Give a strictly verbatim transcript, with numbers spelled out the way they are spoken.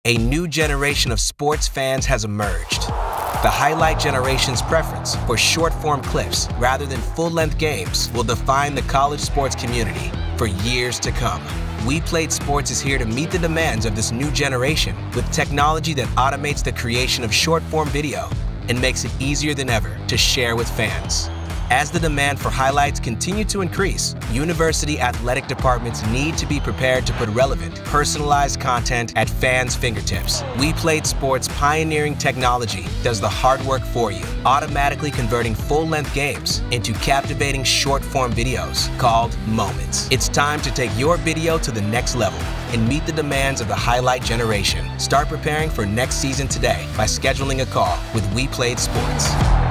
a new generation of sports fans has emerged. The highlight generation's preference for short-form clips rather than full-length games will define the college sports community for years to come. We Played Sports is here to meet the demands of this new generation with technology that automates the creation of short-form video and makes it easier than ever to share with fans. As the demand for highlights continue to increase, university athletic departments need to be prepared to put relevant, personalized content at fans' fingertips. We Played Sports' pioneering technology does the hard work for you, automatically converting full-length games into captivating short-form videos called Moments. It's time to take your video to the next level and meet the demands of the highlight generation. Start preparing for next season today by scheduling a call with We Played Sports.